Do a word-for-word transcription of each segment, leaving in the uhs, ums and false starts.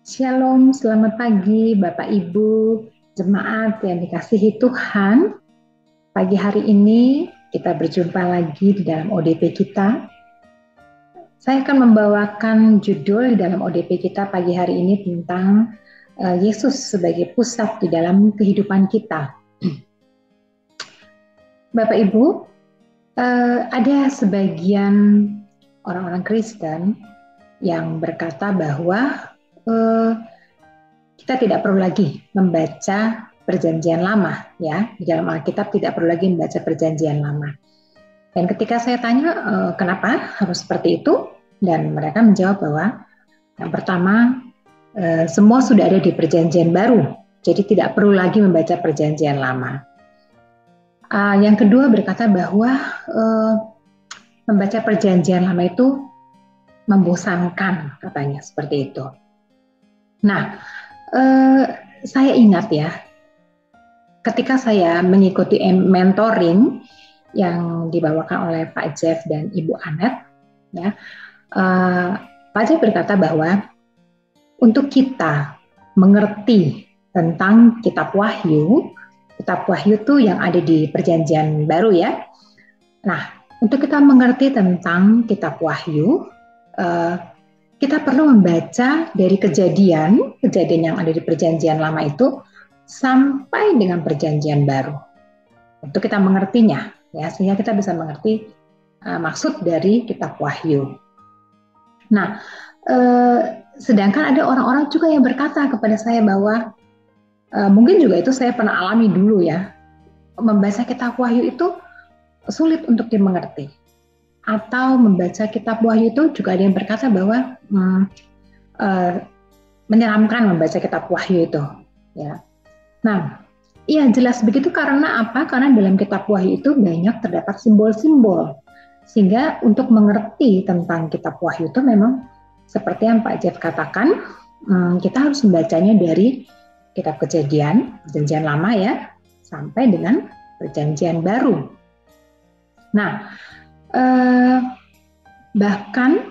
Shalom, selamat pagi Bapak Ibu, jemaat yang dikasihi Tuhan. Pagi hari ini kita berjumpa lagi di dalam O D P kita. Saya akan membawakan judul di dalam O D P kita pagi hari ini tentang uh, Yesus sebagai pusat di dalam kehidupan kita. Bapak Ibu, uh, ada sebagian orang-orang Kristen yang berkata bahwa uh, kita tidak perlu lagi membaca perjanjian lama, ya. Di dalam Alkitab tidak perlu lagi membaca perjanjian lama. Dan ketika saya tanya e, kenapa harus seperti itu, dan mereka menjawab bahwa yang pertama e, semua sudah ada di perjanjian baru, jadi tidak perlu lagi membaca perjanjian lama. E, yang kedua berkata bahwa e, membaca perjanjian lama itu membosankan, katanya seperti itu. Nah, Uh, saya ingat ya, ketika saya mengikuti mentoring yang dibawakan oleh Pak Jeff dan Ibu Anet, ya, uh, Pak Jeff berkata bahwa untuk kita mengerti tentang Kitab Wahyu, Kitab Wahyu itu yang ada di Perjanjian Baru ya. Nah, untuk kita mengerti tentang Kitab Wahyu, uh, kita perlu membaca dari kejadian, kejadian yang ada di perjanjian lama itu sampai dengan perjanjian baru. Untuk kita mengertinya, ya, sehingga kita bisa mengerti uh, maksud dari kitab Wahyu. Nah, uh, sedangkan ada orang-orang juga yang berkata kepada saya bahwa uh, mungkin juga itu saya pernah alami dulu ya, membaca kitab Wahyu itu sulit untuk dimengerti. Atau membaca kitab Wahyu itu juga ada yang berkata bahwa hmm, uh, menyeramkan membaca kitab Wahyu itu, ya. Nah, iya jelas begitu karena apa? Karena dalam kitab Wahyu itu banyak terdapat simbol-simbol, sehingga untuk mengerti tentang kitab Wahyu itu memang seperti yang Pak Jeff katakan, hmm, kita harus membacanya dari kitab Kejadian, Perjanjian Lama ya, sampai dengan Perjanjian Baru. Nah, Eh, bahkan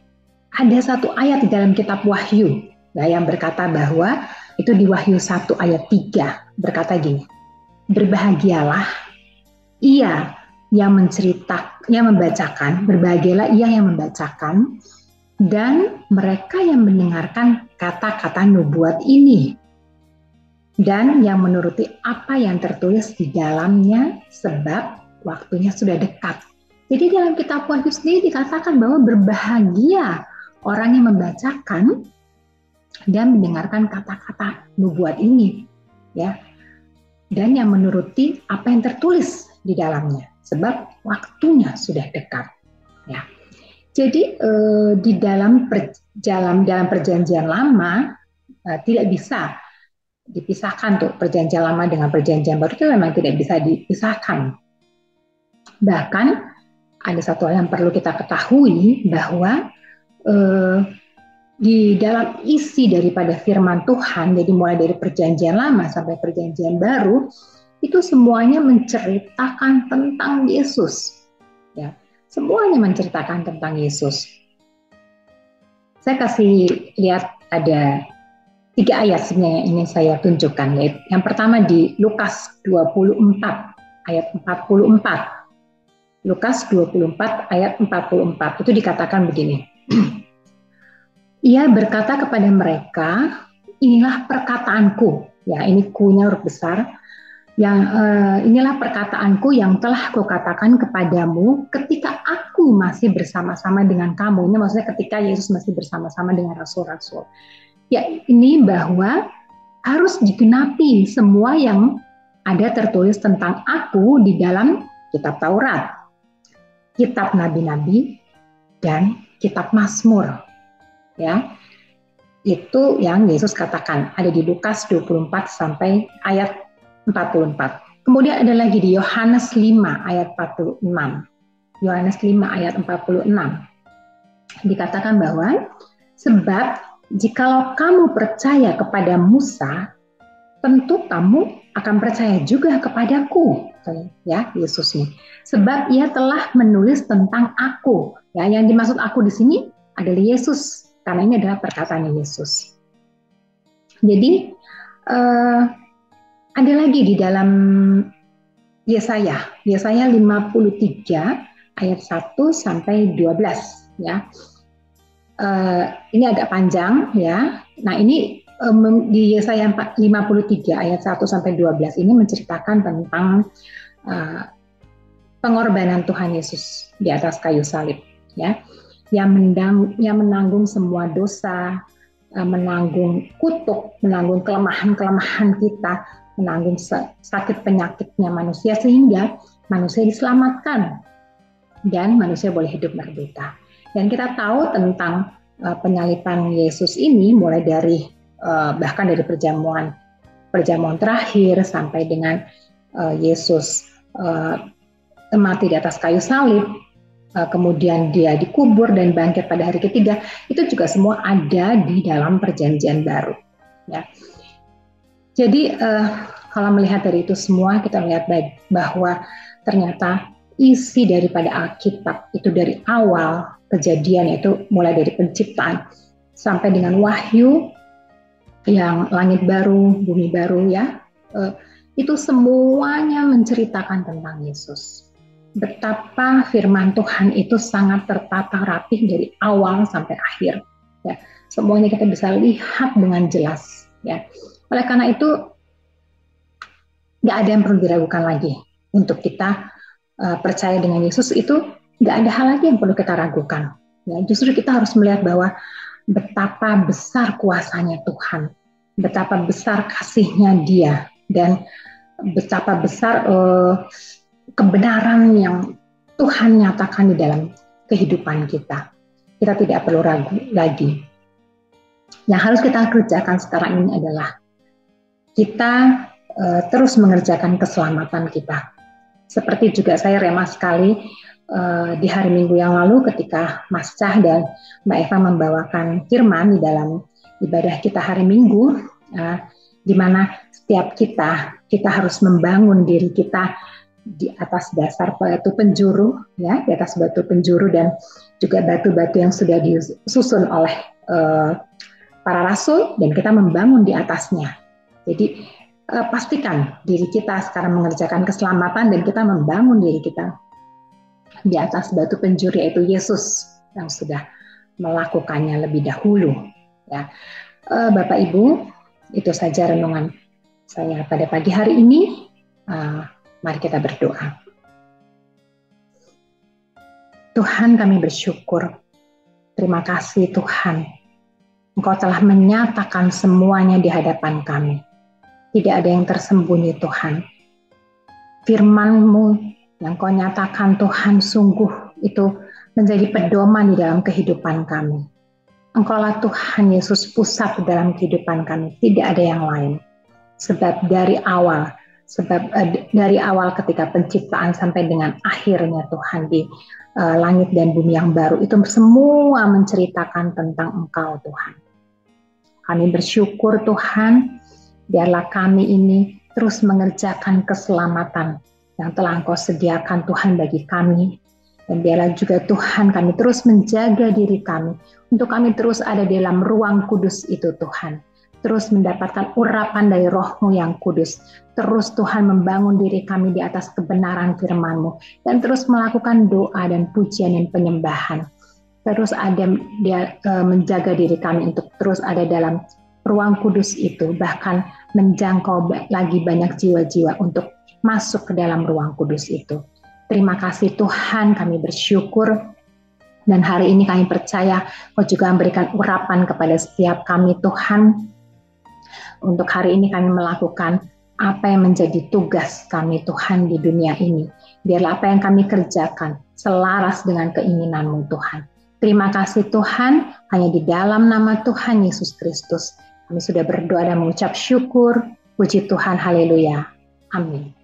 ada satu ayat di dalam kitab Wahyu ya, yang berkata bahwa itu di Wahyu satu ayat tiga berkata gini, berbahagialah ia yang menceritakan, yang membacakan, berbahagialah ia yang membacakan dan mereka yang mendengarkan kata-kata nubuat ini dan yang menuruti apa yang tertulis di dalamnya sebab waktunya sudah dekat. Jadi dalam kitab Wahyu sendiri dikatakan bahwa berbahagia orang yang membacakan dan mendengarkan kata-kata nubuat ini, ya, dan yang menuruti apa yang tertulis di dalamnya, sebab waktunya sudah dekat, ya. Jadi eh, di dalam perjalanan dalam perjanjian lama eh, tidak bisa dipisahkan tuh perjanjian lama dengan perjanjian baru itu memang tidak bisa dipisahkan. Bahkan ada satu hal yang perlu kita ketahui bahwa eh, di dalam isi daripada firman Tuhan, jadi mulai dari perjanjian lama sampai perjanjian baru, itu semuanya menceritakan tentang Yesus. Ya, semuanya menceritakan tentang Yesus. Saya kasih lihat ada tiga ayat sebenarnya ini saya tunjukkan. Yang pertama di Lukas dua puluh empat ayat empat puluh empat. Lukas dua puluh empat ayat empat puluh empat itu dikatakan begini. Ia berkata kepada mereka, inilah perkataanku, ya ini ku-nya huruf besar, yang eh, inilah perkataanku yang telah kukatakan kepadamu ketika aku masih bersama-sama dengan kamu. Ini maksudnya ketika Yesus masih bersama-sama dengan rasul-rasul. Ya ini bahwa harus digenapi semua yang ada tertulis tentang aku di dalam kitab Taurat, kitab nabi-nabi, dan kitab Mazmur. Ya, itu yang Yesus katakan ada di Lukas dua puluh empat sampai ayat empat puluh empat. Kemudian ada lagi di Yohanes lima ayat empat puluh enam. Yohanes lima ayat empat puluh enam. Dikatakan bahwa sebab jikalau kamu percaya kepada Musa, tentu kamu akan percaya juga kepadaku, ya Yesus nih. Sebab ia telah menulis tentang aku. Ya, yang dimaksud aku di sini adalah Yesus, karena ini adalah perkataan Yesus. Jadi uh, ada lagi di dalam Yesaya, Yesaya lima puluh tiga ayat satu sampai dua belas ya. Uh, ini agak panjang ya. Nah, ini um, di Yesaya lima puluh tiga ayat satu sampai dua belas ini menceritakan tentang uh, pengorbanan Tuhan Yesus di atas kayu salib ya. Yang, mendang, yang menanggung semua dosa, uh, menanggung kutuk, menanggung kelemahan-kelemahan kita, menanggung sakit penyakitnya manusia sehingga manusia diselamatkan dan manusia boleh hidup merdeka. Dan kita tahu tentang uh, penyaliban Yesus ini mulai dari uh, bahkan dari perjamuan perjamuan terakhir sampai dengan uh, Yesus uh, mati di atas kayu salib, uh, kemudian dia dikubur dan bangkit pada hari ketiga. Itu juga semua ada di dalam perjanjian baru. Ya. Jadi uh, kalau melihat dari itu semua, kita melihat bahwa ternyata isi daripada Alkitab itu dari awal kejadian, itu mulai dari penciptaan sampai dengan wahyu yang langit baru, bumi baru ya, itu semuanya menceritakan tentang Yesus. Betapa firman Tuhan itu sangat tertata rapih dari awal sampai akhir ya. Semuanya kita bisa lihat dengan jelas ya. Oleh karena itu nggak ada yang perlu diragukan lagi untuk kita Uh, percaya dengan Yesus. Itu nggak ada hal lagi yang perlu kita ragukan. Ya, justru kita harus melihat bahwa betapa besar kuasanya Tuhan, betapa besar kasihnya Dia, dan betapa besar uh, kebenaran yang Tuhan nyatakan di dalam kehidupan kita. Kita tidak perlu ragu lagi. Yang harus kita kerjakan sekarang ini adalah kita uh, terus mengerjakan keselamatan kita. Seperti juga saya remah sekali uh, di hari Minggu yang lalu ketika Mas Cah dan Mbak Eva membawakan firman di dalam ibadah kita hari Minggu, uh, di mana setiap kita, kita harus membangun diri kita di atas dasar batu penjuru, ya, di atas batu penjuru dan juga batu-batu yang sudah disusun oleh uh, para rasul, dan kita membangun di atasnya. Jadi Uh, pastikan diri kita sekarang mengerjakan keselamatan dan kita membangun diri kita di atas batu penjuru, yaitu Yesus yang sudah melakukannya lebih dahulu. Ya, uh, Bapak Ibu, itu saja renungan saya pada pagi hari ini. Uh, mari kita berdoa. Tuhan, kami bersyukur. Terima kasih Tuhan, Engkau telah menyatakan semuanya di hadapan kami. Tidak ada yang tersembunyi Tuhan. Firman-Mu yang Kau nyatakan Tuhan sungguh itu menjadi pedoman di dalam kehidupan kami. Engkaulah Tuhan Yesus pusat di dalam kehidupan kami. Tidak ada yang lain. Sebab dari awal, sebab uh, dari awal ketika penciptaan sampai dengan akhirnya Tuhan di uh, langit dan bumi yang baru, itu semua menceritakan tentang Engkau Tuhan. Kami bersyukur Tuhan. Biarlah kami ini terus mengerjakan keselamatan yang telah Engkau sediakan Tuhan bagi kami. Dan biarlah juga Tuhan kami terus menjaga diri kami, untuk kami terus ada dalam ruang kudus itu Tuhan. Terus mendapatkan urapan dari Roh-Mu yang kudus. Terus Tuhan membangun diri kami di atas kebenaran firman-Mu. Dan terus melakukan doa dan pujian dan penyembahan. Terus ada dia, uh, menjaga diri kami untuk terus ada dalam ruang kudus itu, bahkan menjangkau lagi banyak jiwa-jiwa untuk masuk ke dalam ruang kudus itu. Terima kasih Tuhan, kami bersyukur, dan hari ini kami percaya Kau juga memberikan urapan kepada setiap kami Tuhan. Untuk hari ini kami melakukan apa yang menjadi tugas kami Tuhan di dunia ini. Biarlah apa yang kami kerjakan selaras dengan keinginan-Mu Tuhan. Terima kasih Tuhan, hanya di dalam nama Tuhan Yesus Kristus kami sudah berdoa dan mengucap syukur. Puji Tuhan, haleluya. Amin.